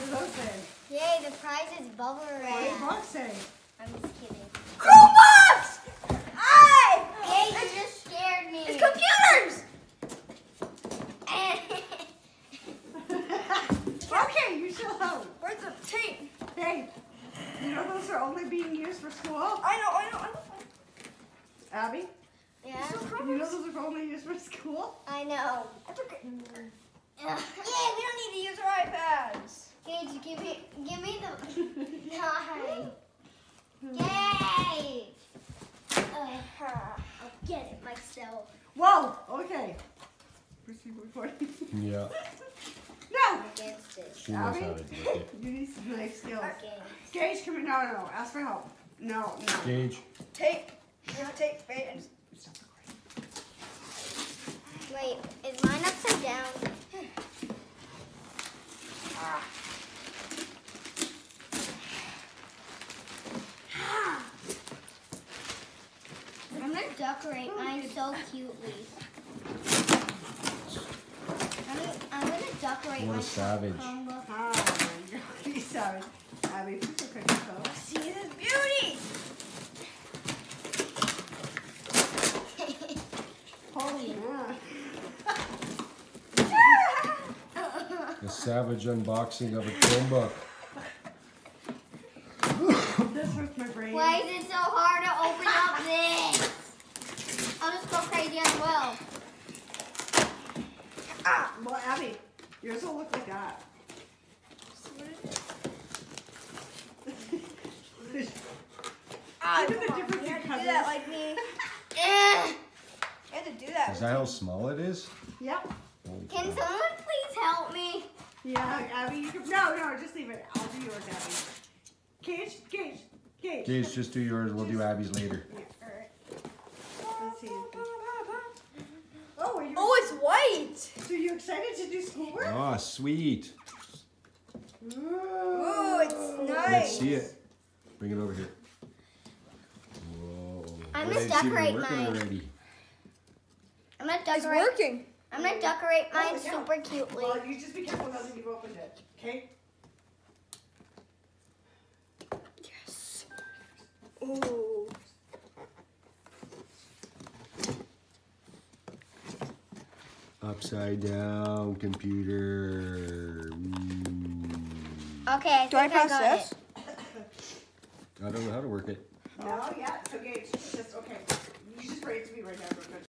do those say? Yay, the prize is bubble What wrap. do books say? I'm just kidding. Chromebooks! Hey! Yay, you just scared me. It's computers! Okay, you chill out. Where's the tape? Hey, you know those are only being used for school? I know. Abby, Yeah, you know those are only used for school? I know. That's okay. Ugh. Yeah, we don't need to use our iPads. Gage, give me the die. Yay! I'll get it myself. Whoa, okay. Proceed recording. Yeah, No! Against it. she knows how to do it. You need some life skills. Against. Gage, come here. No. Ask for help. No. Gage, Tape. Here's the tape. Wait, and Stop recording. Wait, is mine upside down? I'm gonna decorate mine so cutely. I'm gonna decorate What a my savage. Chromebook. Oh my God, he's sorry. Abby, please look at yourself. see this beauty. Holy man. the savage unboxing of a Chromebook. This hurts my brain. Why is it so hard to open up this? I'll just go crazy as well. Well, Abby, yours will look like that. Look at the difference You in had to colors. do that like me. Ugh. You had to do that. Is that how small it is? Yep. Holy Can crap. someone please help me? Yeah, Abby, you can. No, just leave it. I'll do yours, Abby. Gage. Gage, just do yours. We'll do Abby's later. Yeah, all right. Let's see. Oh, are you? Oh, it's white. So you excited to do schoolwork? Oh, sweet. Ooh, it's nice. Let's see it. Bring it over here. Whoa. I'm Wait, gonna see if decorate it's working mine. already. I'm gonna It's decorate. working. I'm gonna decorate mine Oh, yeah. super cutely. Well, you just be careful now that you've opened it, okay? Yes. Ooh. Upside down computer. Okay, Do I think press got this? it. I don't know how to work it. No, yeah. So Gage, just okay. You just bring it to me right now.